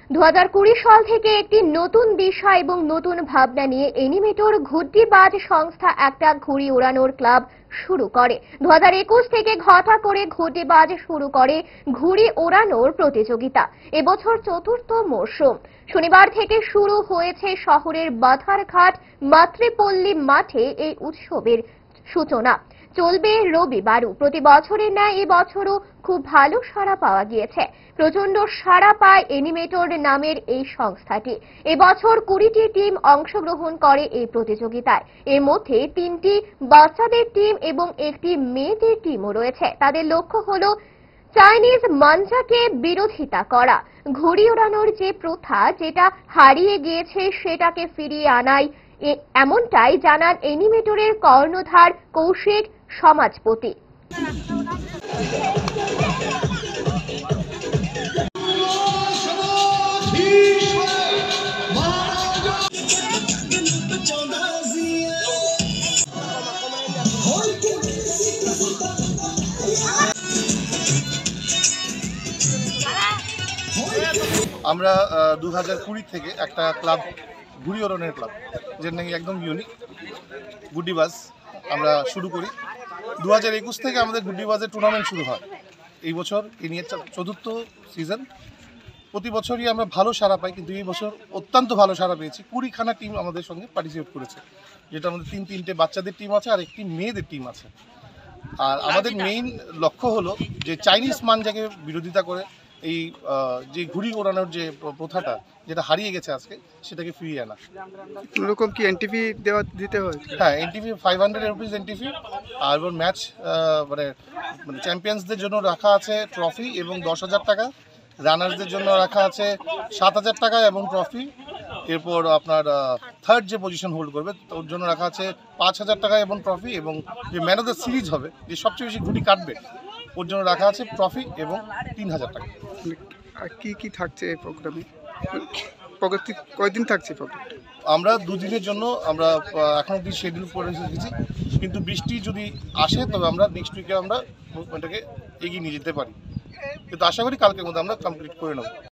2020 সাল থেকে একটি নতুন দিশা এবং নতুন ভাবনা নিয়ে এনিমেটর ঘুড়িবাজ সংস্থা একটা ঘুড়ি ওড়ানোর ক্লাব শুরু করে। 2021 থেকে ঘটা করে ঘুড়িবাজ শুরু করে ঘুড়ি ওড়ানোর প্রতিযোগিতা। এবছর চতুর্থ মরশুম। শনিবার থেকে শুরু হয়েছে শহরের বাধারঘাট মাতৃপল্লী মাঠে এই উৎসবের সূচনা। চলবে রবিবারও। প্রতি বছরের ন্যায় এবছরও খুব ভালো সাড়া পাওয়া গিয়েছে। প্রচন্ড সাড়া পায় এনিমেটর নামের এই সংস্থাটি। এবছর 20টি টিম অংশগ্রহণ করে এই প্রতিযোগিতায়। এর মধ্যে 3টি বাচ্চাদের টিম এবং একটি মেয়েদের টিমও রয়েছে। তাদের লক্ষ্য হলো চাইনিজ মাঞ্জাকে বিরোধিতা করা। ঘুড়ি ওড়ানোর যে প্রথা যেটা হারিয়ে গিয়েছে সেটাকে ফিরিয়ে আনাই, এমনটাই জানান এনিমেটরের কর্ণধার কৌশিক সমাজপতি। আমরা 2020 থেকে একটা ক্লাব ঘুড়ি ওড়ানোর ক্লাব, যেটা নাকি একদম ইউনিক, ঘুড়িবাজ আমরা শুরু করি। 2021 থেকে আমাদের ঘুড়িবাজের টুর্নামেন্ট শুরু হয়। এই বছর এই নিয়ে চতুর্থ সিজন। প্রতি বছরই আমরা ভালো সাড়া পাই, কিন্তু এই বছর অত্যন্ত ভালো সাড়া পেয়েছি। 20খানা টিম আমাদের সঙ্গে পার্টিসিপেট করেছে, যেটা আমাদের তিনটে বাচ্চাদের টিম আছে আর একটি মেয়েদের টিম আছে। আর আমাদের মেইন লক্ষ্য হলো যে চাইনিজ মাঞ্জাকে বিরোধিতা করে এই যে ঘুড়ি ওড়ানোর যে প্রথাটা যেটা হারিয়ে গেছে আজকে, সেটাকে ফিরিয়ে আনা। এরকম কি এনটিভি দিতে হয়? হ্যাঁ, এনটিভি 500 রুপিস এনটিভি। আর এবার ম্যাচ মানে চ্যাম্পিয়ন্সদের জন্য রাখা আছে ট্রফি এবং 10,000 টাকা। রানার্সদের জন্য রাখা আছে 7,000 টাকা এবং ট্রফি। এরপর আপনার থার্ড যে পজিশন হোল্ড করবে ওর জন্য রাখা আছে 5,000 টাকা এবং ট্রফি। এবং যে ম্যান অফ দ্য সিরিজ হবে, যে সবচেয়ে বেশি ঘুড়ি কাটবে, ওর জন্য রাখা আছে ট্রফি এবং 3,000 টাকা। আর কি থাকছে এই প্রোগ্রামে? কয়দিন থাকছে প্রোগ্রাম? আমরা 2 দিনের জন্য আমরা এখন অব্দি শিডিউল করে রেখেছি, কিন্তু বৃষ্টি যদি আসে তবে আমরা নেক্সট উইকে আমরা এটাকে এগিয়ে নিয়ে যেতে পারি, কিন্তু আশা করি কালকের মধ্যে আমরা কমপ্লিট করে নেব।